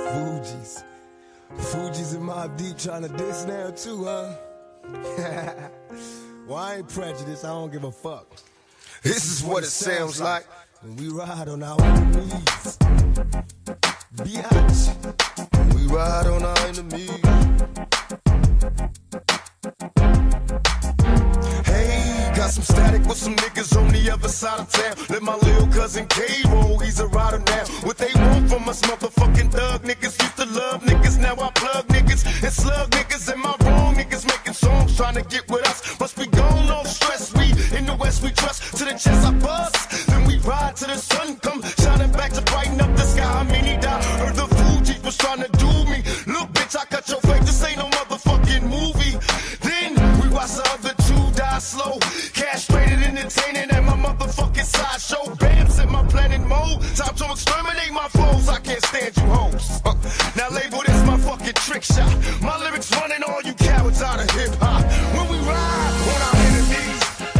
Fugees. Fugees and Mobb Deep trying to diss now too, huh? Well, I ain't prejudiced, I don't give a fuck. This is what it sounds like when we ride on our enemies. Biatch. When we ride on our enemies. Hey, got some static with some niggas on the other side of town. Let my little cousin K-Roll, he's a rider now. What they want from us motherfucking thug niggas. Used to love niggas, now I plug niggas and slug niggas. Am I wrong? Niggas making songs trying to get with us. Must be gone, no stress. We in the West, we trust. To the chest I bust, then we ride till the sun come shining back to brighten up the sky. I mean he died. Heard the Fugees was trying to do me. Look, bitch, I cut your face. This ain't no motherfucking movie. Then we watch the other two die slow. Castrated, entertaining at my motherfucking sideshow. Bam, set my planet mode. Time to exterminate my foes. I can't stand you hoes. Now label this my fucking trick shot. My lyrics running all you cowards out of hip hop. When we ride on our enemies.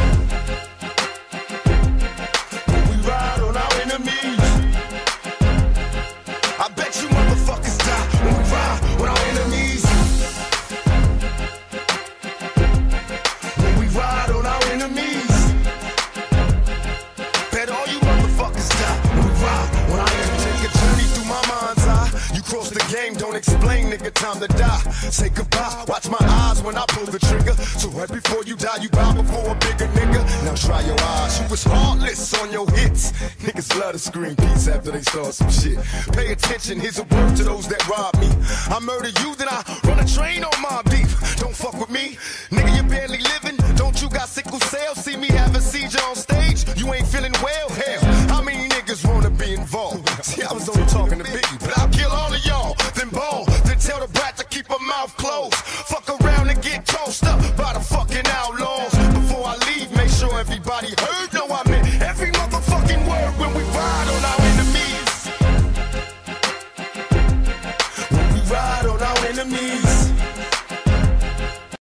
When we ride on our enemies. I bet you motherfuckers die when we ride on our enemies. When we ride on our enemies. Bet all you motherfuckers die when we ride on our enemies. Take a journey through my mind's eye. You cross the game, don't explain, nigga, time to die. Say goodbye, watch my eyes when I pull the trigger. So right before you die, you bow before a bigger nigga. Now try your eyes, you was heartless on your hits. Niggas love to scream peace after they start some shit. Pay attention, here's a word to those that rob me. I murder you, then I run a train on Mobb Deep. Don't fuck with me, nigga, you barely living. Don't you got sickle cell? See me have a seizure on stage? You ain't feeling well? Hell, how many niggas wanna be involved? See, I was only talking to Biggie, but I'll kill all of y'all, then ball, then tell the brat to keep her mouth closed. Fuck around and get tossed up by the fucking outlaws. Before I leave, make sure everybody heard no